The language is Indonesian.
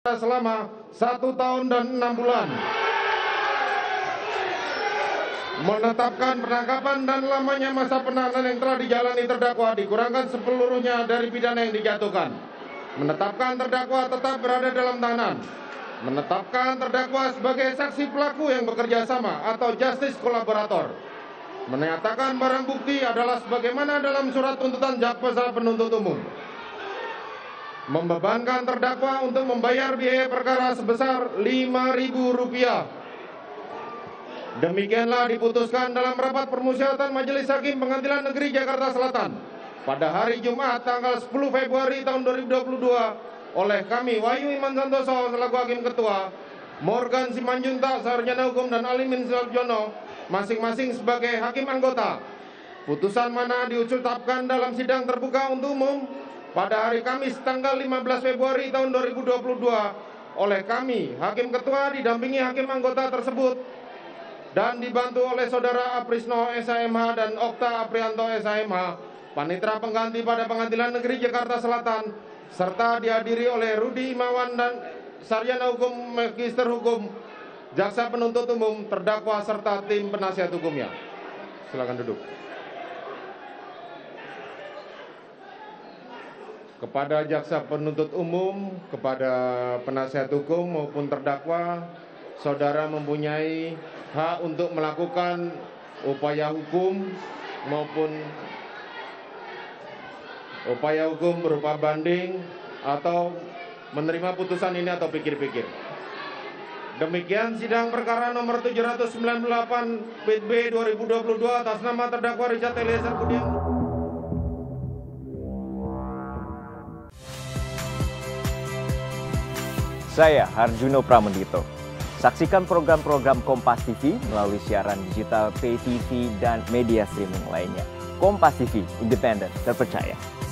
selama 1 tahun dan 6 bulan. Menetapkan penangkapan dan lamanya masa penahanan yang telah dijalani terdakwa dikurangkan sepeluruhnya dari pidana yang dijatuhkan. Menetapkan terdakwa tetap berada dalam tahanan. Menetapkan terdakwa sebagai saksi pelaku yang bekerja sama atau justice kolaborator. Menyatakan barang bukti adalah sebagaimana dalam surat tuntutan jaksa penuntut umum. Membebankan terdakwa untuk membayar biaya perkara sebesar Rp5.000. Demikianlah diputuskan dalam rapat permusyawaratan Majelis Hakim Pengadilan Negeri Jakarta Selatan pada hari Jumat tanggal 10 Februari tahun 2022 oleh kami Wahyu Iman Santoso selaku Hakim Ketua, Morgan Simanjuntak Sarjana Hukum dan Alimin Suljono masing-masing sebagai Hakim Anggota. Putusan mana diucapkan dalam sidang terbuka untuk umum pada hari Kamis tanggal 15 Februari tahun 2022 oleh kami Hakim Ketua didampingi Hakim Anggota tersebut dan dibantu oleh Saudara Aprisno SHMH dan Okta Aprianto SHMH, Panitera Pengganti pada Pengadilan Negeri Jakarta Selatan, serta dihadiri oleh Rudi Imawan dan Sarjana Hukum Magister Hukum, Jaksa Penuntut Umum, terdakwa serta tim penasihat hukumnya. Silakan duduk. Kepada Jaksa Penuntut Umum, kepada penasihat hukum maupun terdakwa, saudara mempunyai hak untuk melakukan upaya hukum maupun upaya hukum berupa banding atau menerima putusan ini atau pikir-pikir. Demikian sidang perkara nomor 798 PB 2022 atas nama terdakwa Richard Eliezer Budiang. Saya Harjuno Pramendito. Saksikan program-program Kompas TV melalui siaran digital, pay TV, dan media streaming lainnya. Kompas TV, independen, terpercaya.